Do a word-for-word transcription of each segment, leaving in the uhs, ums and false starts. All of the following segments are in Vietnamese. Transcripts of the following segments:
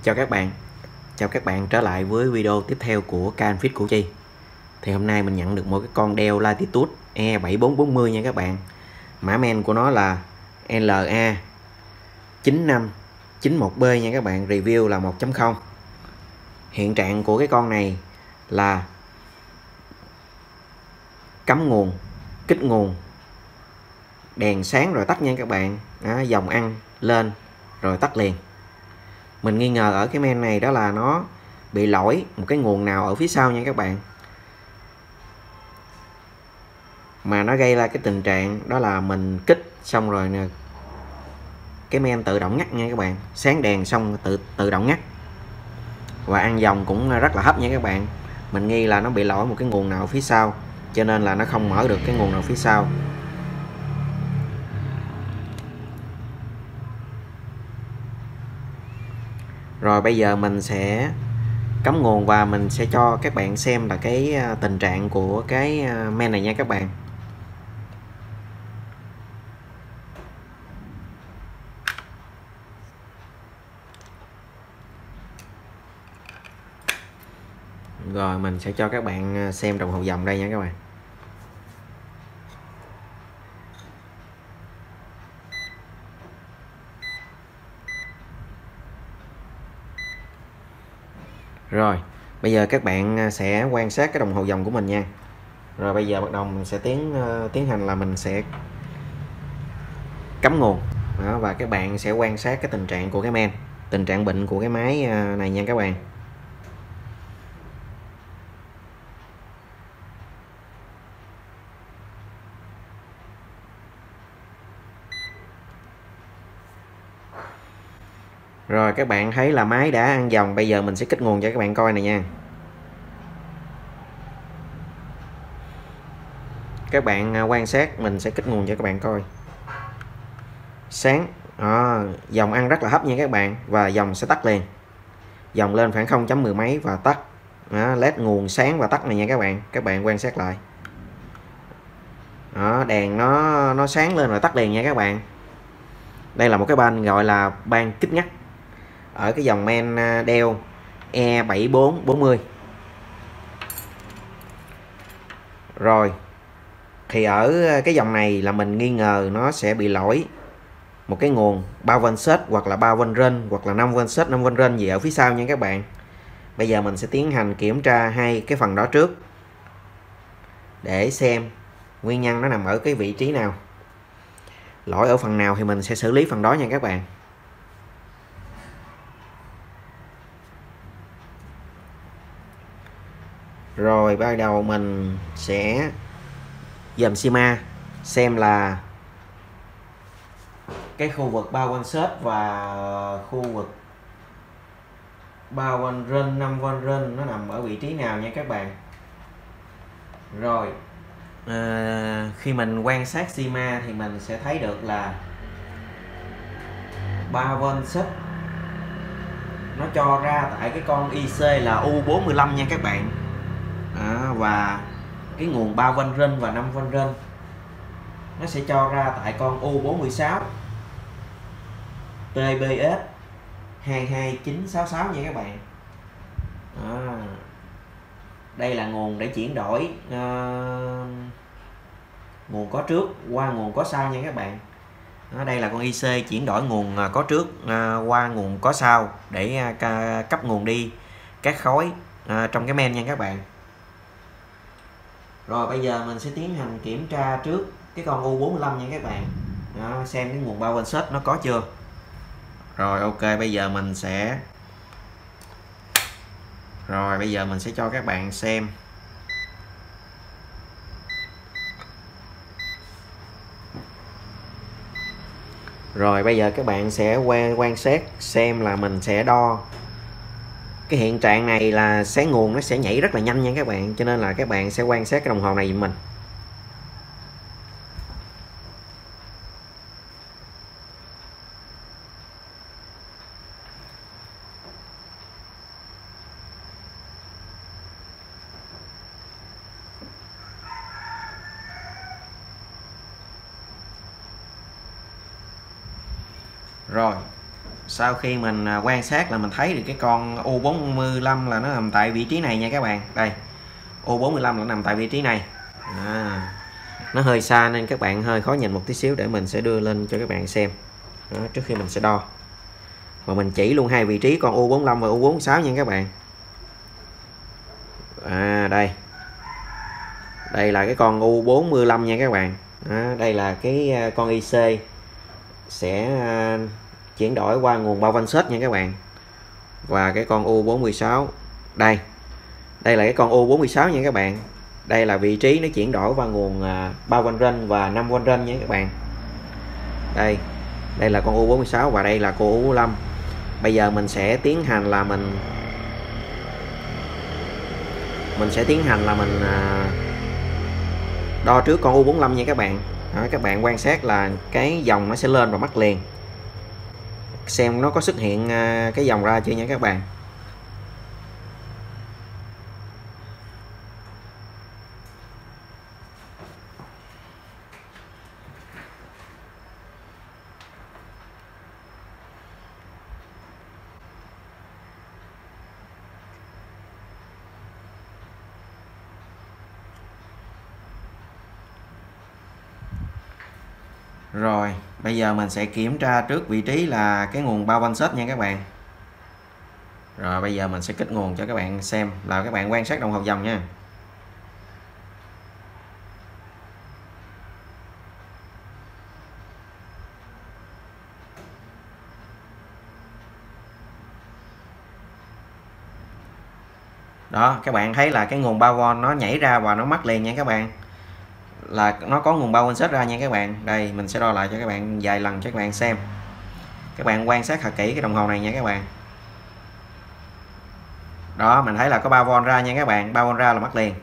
Chào các bạn, chào các bạn trở lại với video tiếp theo của kênh Fit Củ Chi. Thì hôm nay mình nhận được một cái con đeo Latitude E bảy bốn bốn không nha các bạn. Mã men của nó là L A chín năm chín một B nha các bạn, review là một chấm không. Hiện trạng của cái con này là cắm nguồn, kích nguồn, đèn sáng rồi tắt nha các bạn. Đó, dòng ăn lên rồi tắt liền. Mình nghi ngờ ở cái men này đó là nó bị lỗi một cái nguồn nào ở phía sau nha các bạn, mà nó gây ra cái tình trạng đó là mình kích xong rồi nè, cái men tự động ngắt nha các bạn, sáng đèn xong tự tự động ngắt và ăn dòng cũng rất là hấp nha các bạn. Mình nghi là nó bị lỗi một cái nguồn nào ở phía sau, cho nên là nó không mở được cái nguồn nào phía sau. Rồi bây giờ mình sẽ cắm nguồn và mình sẽ cho các bạn xem là cái tình trạng của cái men này nha các bạn. Rồi mình sẽ cho các bạn xem đồng hồ dòng đây nha các bạn. Rồi bây giờ các bạn sẽ quan sát cái đồng hồ dòng của mình nha. Rồi bây giờ bắt đầu mình sẽ tiến tiến hành là mình sẽ cắm nguồn đó, và các bạn sẽ quan sát cái tình trạng của cái men, tình trạng bệnh của cái máy này nha các bạn. Rồi các bạn thấy là máy đã ăn dòng. Bây giờ mình sẽ kích nguồn cho các bạn coi này nha. Các bạn quan sát, mình sẽ kích nguồn cho các bạn coi. Sáng à, dòng ăn rất là hấp nha các bạn, và dòng sẽ tắt liền. Dòng lên khoảng không chấm mười mấy và tắt. Đó, led nguồn sáng và tắt này nha các bạn. Các bạn quan sát lại. Đó, đèn nó nó sáng lên rồi tắt liền nha các bạn. Đây là một cái ban gọi là ban kích ngắt ở cái dòng men đeo E bảy bốn bốn không. Rồi thì ở cái dòng này là mình nghi ngờ nó sẽ bị lỗi một cái nguồn ba vôn set hoặc là ba vôn rên hoặc là năm vôn set năm vôn rên gì ở phía sau nha các bạn. Bây giờ mình sẽ tiến hành kiểm tra hai cái phần đó trước để xem nguyên nhân nó nằm ở cái vị trí nào, lỗi ở phần nào thì mình sẽ xử lý phần đó nha các bạn. Rồi bắt đầu mình sẽ dòm xi ma xem là cái khu vực ba vôn set và khu vực ba vôn rên năm vôn rên nó nằm ở vị trí nào nha các bạn. Rồi à, khi mình quan sát xi ma thì mình sẽ thấy được là ba vôn set nó cho ra tại cái con i xê là U bốn lăm nha các bạn. À, và cái nguồn ba vôn rên và năm vôn rên nó sẽ cho ra tại con U bốn sáu T B S hai hai chín sáu sáu nha các bạn. À, đây là nguồn để chuyển đổi uh, nguồn có trước qua nguồn có sau nha các bạn. Ở đây là con i xê chuyển đổi nguồn có trước uh, qua nguồn có sau để uh, cấp nguồn đi các khối uh, trong cái men nha các bạn. Rồi bây giờ mình sẽ tiến hành kiểm tra trước cái con U bốn lăm nha các bạn. Đó, xem cái nguồn ba vôn set nó có chưa. Rồi ok, bây giờ mình sẽ Rồi bây giờ mình sẽ cho các bạn xem. Rồi bây giờ các bạn sẽ quan quan sát xem là mình sẽ đo cái hiện trạng này là sáng nguồn nó sẽ nhảy rất là nhanh nha các bạn, cho nên là các bạn sẽ quan sát cái đồng hồ này giùm mình. Rồi sau khi mình quan sát là mình thấy được cái con U bốn mươi lăm là nó nằm tại vị trí này nha các bạn. Đây, U bốn mươi lăm là nằm tại vị trí này. À, nó hơi xa nên các bạn hơi khó nhìn một tí xíu, để mình sẽ đưa lên cho các bạn xem. Đó, trước khi mình sẽ đo và mình chỉ luôn hai vị trí con U bốn mươi lăm và U bốn mươi sáu nha các bạn. À, đây đây là cái con U bốn mươi lăm nha các bạn. Đó, đây là cái con i xê sẽ uh, chuyển đổi qua nguồn bao van sết nha các bạn. Và cái con U bốn mươi sáu đây, đây là cái con U bốn mươi sáu nha các bạn. Đây là vị trí nó chuyển đổi qua nguồn uh, ba van rên và năm van rên nha các bạn. Đây, đây là con U bốn mươi sáu và đây là con U bốn mươi lăm. Bây giờ mình sẽ tiến hành là mình mình sẽ tiến hành là mình uh, đo trước con U bốn mươi lăm nha các bạn. Đó, các bạn quan sát là cái dòng nó sẽ lên và mắc liền, xem nó có xuất hiện cái dòng ra chưa nha các bạn. Rồi, bây giờ mình sẽ kiểm tra trước vị trí là cái nguồn bao van sết nha các bạn. Rồi, bây giờ mình sẽ kích nguồn cho các bạn xem, là các bạn quan sát đồng hồ dòng nha. Đó, các bạn thấy là cái nguồn bao van nó nhảy ra và nó mắc liền nha các bạn. Là nó có nguồn bao van sết ra nha các bạn. Đây, mình sẽ đo lại cho các bạn vài lần cho các bạn xem. Các bạn quan sát thật kỹ cái đồng hồ này nha các bạn. Đó, mình thấy là có ba von ra nha các bạn, ba von ra là mắc liền.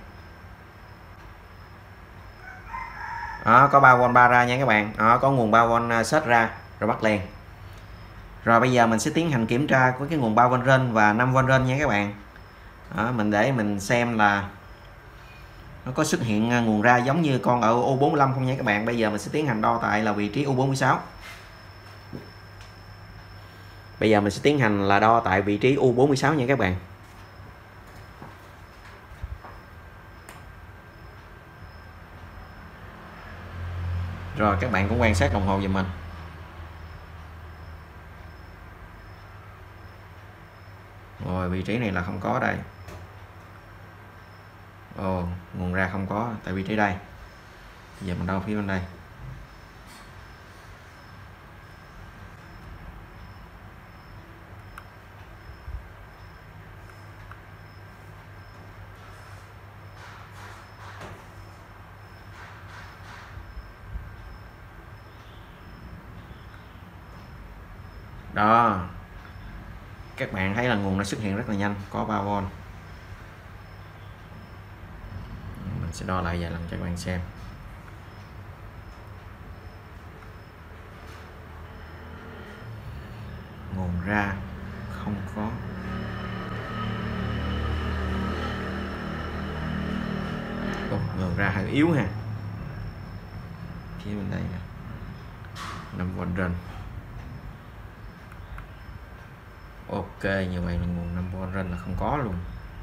Đó, có ba von ba ra nha các bạn. Đó, có nguồn ba von sết ra rồi mắc liền. Rồi bây giờ mình sẽ tiến hành kiểm tra với cái nguồn ba van rên và năm van rên nha các bạn. Đó, mình để mình xem là nó có xuất hiện nguồn ra giống như con ở U bốn mươi lăm không nha các bạn. Bây giờ mình sẽ tiến hành đo tại là vị trí U bốn mươi sáu. Bây giờ mình sẽ tiến hành là đo tại vị trí U bốn mươi sáu nha các bạn. Rồi các bạn cũng quan sát đồng hồ giùm mình. Rồi vị trí này là không có đây. Ồ, nguồn ra không có tại vị trí đây. Giờ mình đo phía bên đây. Đó, các bạn thấy là nguồn nó xuất hiện rất là nhanh, có ba von. Mình sẽ đo lại vài lần cho các bạn xem. Nguồn ra không có. Ồ, nguồn ra hơi yếu ha. Phía bên đây nè, năm von rên. Ok, như vậy là nguồn năm von rên là không có luôn.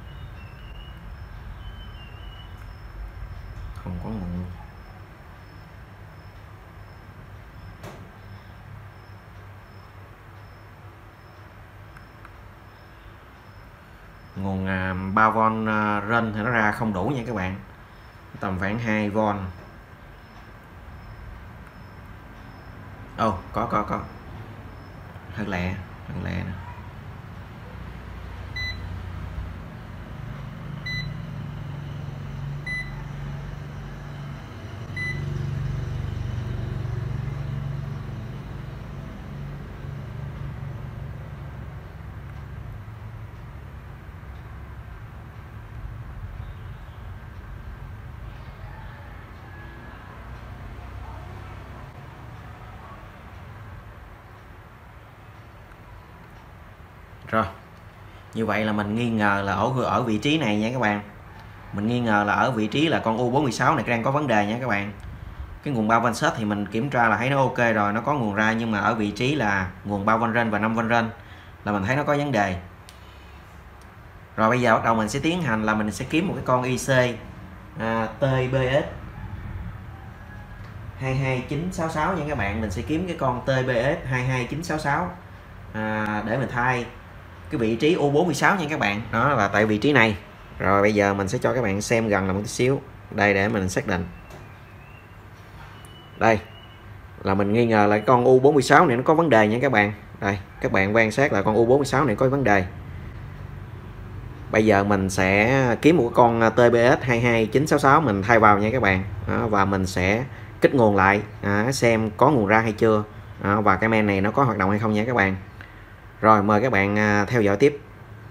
Không có nguồn luôn. Nguồn à, ba von à, rên thì nó ra không đủ nha các bạn. Tầm khoảng hai von. Ồ, oh, có có có. Hơi lẹ, hơi lẹ nè. Rồi, như vậy là mình nghi ngờ là ở ở vị trí này nha các bạn. Mình nghi ngờ là ở vị trí là con U bốn mươi sáu này đang có vấn đề nha các bạn. cái nguồn ba van set thì mình kiểm tra là thấy nó ok rồi, nó có nguồn ra, nhưng mà ở vị trí là nguồn ba van rên và năm van rên là mình thấy nó có vấn đề. Rồi bây giờ bắt đầu mình sẽ tiến hành là mình sẽ kiếm một cái con i xê à, tê bê ét hai hai chín sáu sáu nha các bạn. Mình sẽ kiếm cái con tê bê ét hai hai chín sáu sáu à, để mình thay cái vị trí u bốn mươi sáu nha các bạn. Đó là tại vị trí này. Rồi bây giờ mình sẽ cho các bạn xem gần là một tí xíu đây để mình xác định. Đây là mình nghi ngờ là cái con u bốn mươi sáu này nó có vấn đề nha các bạn. Đây các bạn quan sát là con u bốn mươi sáu này có vấn đề. Bây giờ mình sẽ kiếm một con tê bê ét hai hai chín sáu sáu mình thay vào nha các bạn. Đó, và mình sẽ kích nguồn lại à, xem có nguồn ra hay chưa à, và cái men này nó có hoạt động hay không nha các bạn. Rồi mời các bạn à, theo dõi tiếp.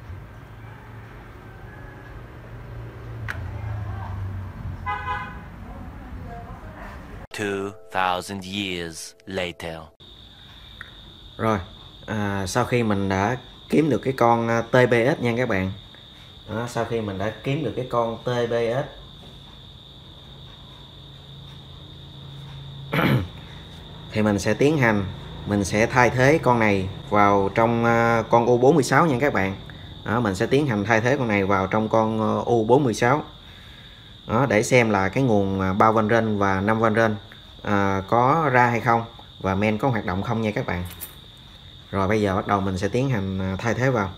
two thousand years later. Rồi à, sau khi mình đã kiếm được cái con tê bê ét nha các bạn. Đó, sau khi mình đã kiếm được cái con tê bê ét thì mình sẽ tiến hành mình sẽ thay thế con này vào trong uh, con u bốn mươi sáu nha các bạn. Đó, mình sẽ tiến hành thay thế con này vào trong con uh, u bốn mươi sáu. Đó, để xem là cái nguồn ba van rên và năm van rên uh, có ra hay không và men có hoạt động không nha các bạn. Rồi bây giờ bắt đầu mình sẽ tiến hành uh, thay thế vào.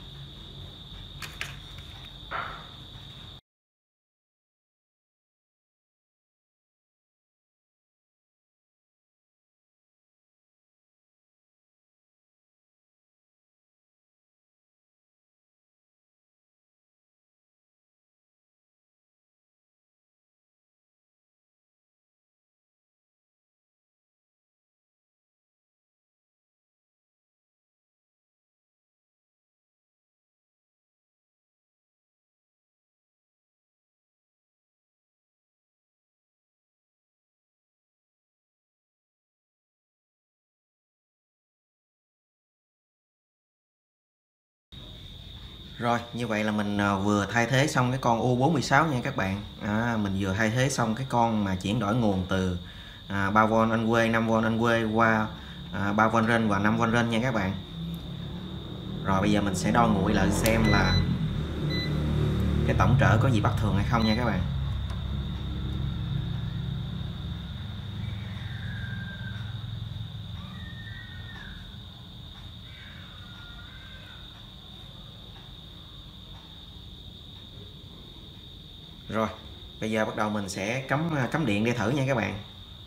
Rồi như vậy là mình vừa thay thế xong cái con u bốn mươi sáu nha các bạn. À, mình vừa thay thế xong cái con mà chuyển đổi nguồn từ à, ba von anh quê, năm von anh quê qua à, ba von rên và năm von rên nha các bạn. Rồi bây giờ mình sẽ đo nguội lại xem là cái tổng trở có gì bất thường hay không nha các bạn. Rồi bây giờ bắt đầu mình sẽ cắm cắm điện để thử nha các bạn.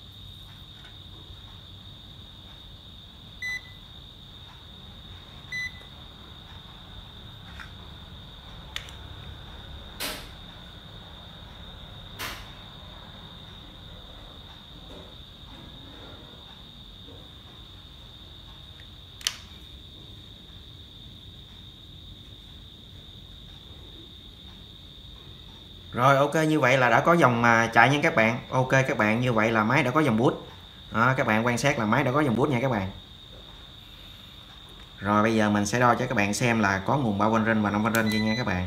Rồi ok, như vậy là đã có dòng chạy nha các bạn. Ok các bạn, như vậy là máy đã có dòng bút. Đó, các bạn quan sát là máy đã có dòng bút nha các bạn. Rồi bây giờ mình sẽ đo cho các bạn xem là có nguồn ba van rên và năm van rên chưa nha các bạn.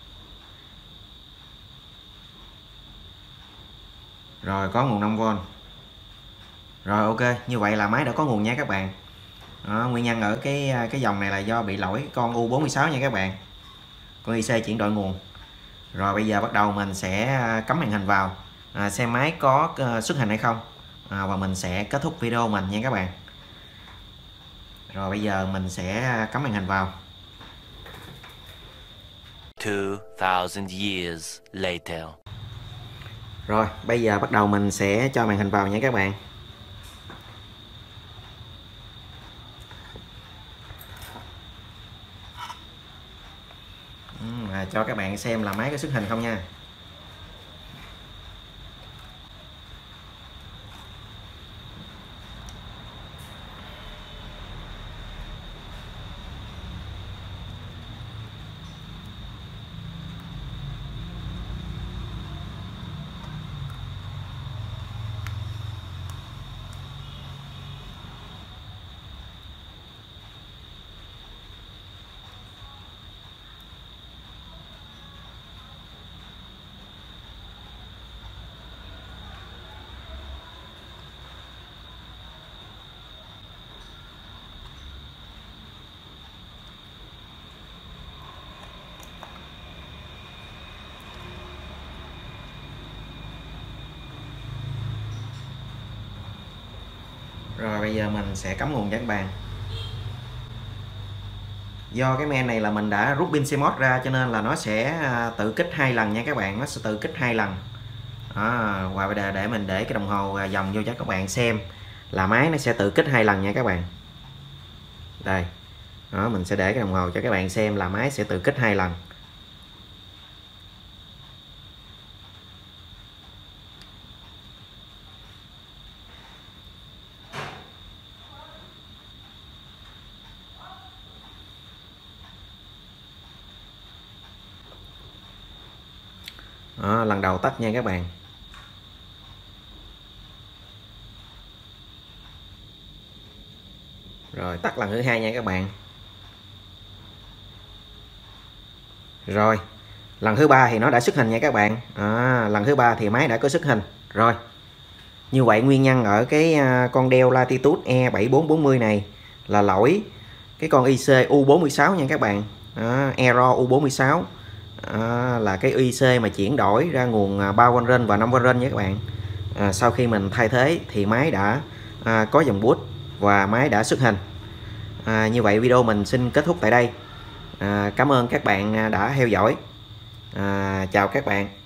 Rồi có nguồn năm von. Rồi ok, như vậy là máy đã có nguồn nha các bạn. Đó, nguyên nhân ở cái cái dòng này là do bị lỗi con u bốn mươi sáu nha các bạn. Con i xê chuyển đổi nguồn. Rồi bây giờ bắt đầu mình sẽ cắm màn hình vào à, xem máy có uh, xuất hình hay không à, và mình sẽ kết thúc video mình nha các bạn. Rồi bây giờ mình sẽ cắm màn hình vào. two thousand years later. Rồi bây giờ bắt đầu mình sẽ cho màn hình vào nha các bạn. À, cho các bạn xem là máy có xuất hình không nha. Rồi giờ mình sẽ cắm nguồn cho các bạn. Do cái men này là mình đã rút pin xê em o ét ra cho nên là nó sẽ tự kích hai lần nha các bạn, nó sẽ tự kích hai lần. À, và để, để mình để cái đồng hồ vòng vô cho các bạn xem là máy nó sẽ tự kích hai lần nha các bạn. Đây. Đó, mình sẽ để cái đồng hồ cho các bạn xem là máy sẽ tự kích hai lần. Đó, lần đầu tắt nha các bạn. Rồi tắt lần thứ hai nha các bạn. Rồi lần thứ ba thì nó đã xuất hình nha các bạn. À, lần thứ ba thì máy đã có xuất hình rồi. Như vậy nguyên nhân ở cái con đeo Latitude E bảy bốn bốn mươi này là lỗi cái con i xê U bốn mươi sáu nha các bạn. À, error U bốn mươi sáu. À, là cái i xê mà chuyển đổi ra nguồn ba van rên và năm van rên nha các bạn. À, sau khi mình thay thế thì máy đã à, có dòng bút và máy đã xuất hình. À, như vậy video mình xin kết thúc tại đây. À, cảm ơn các bạn đã theo dõi. À, chào các bạn.